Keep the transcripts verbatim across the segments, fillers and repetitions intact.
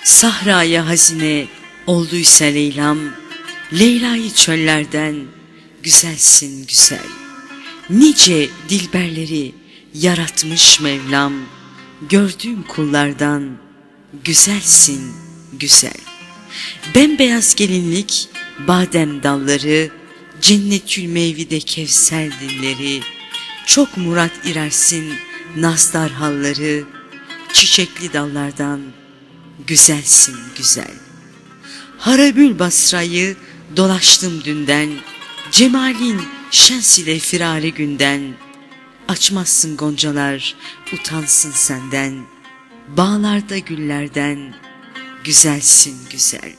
Sahraya hazine olduysa Leyla'm, Leyla'yı çöllerden güzelsin güzel. Nice dilberleri yaratmış Mevlam, gördüğüm kullardan güzelsin güzel. Bembeyaz gelinlik, badem dalları, Cennetül Mevide Kevser dilleri, çok murat irersin nazlar halları, çiçekli dallardan güzelsin güzel. Harabül Basra'yı dolaştım dünden, cemalin şens ile firari günden. Açmazsın goncalar, utansın senden, bağlarda güllerden güzelsin güzel.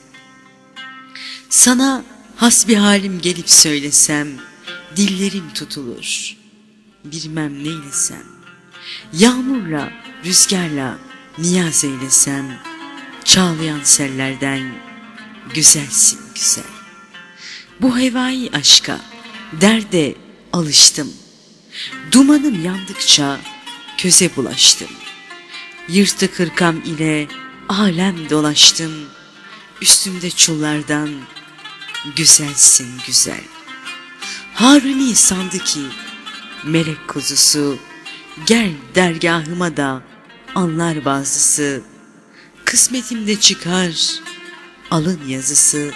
Sana hasbihalim gelip söylesem, dillerim tutulur, bilmem neylesem. Yağmurla, rüzgarla niyaz eylesem, çağlayan sellerden güzelsin güzel. Bu hevai aşka, derde alıştım. Dumanım yandıkça köze bulaştım. Yırtık hırkam ile alem dolaştım. Üstümde çullardan güzelsin güzel. Haruni sandı ki melek kuzusu, gel dergahıma da anlar bazısı. Kısmetimde çıkar alın yazısı.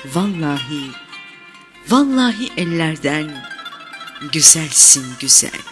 Vallahi, vallahi ellerden güzelsin güzel.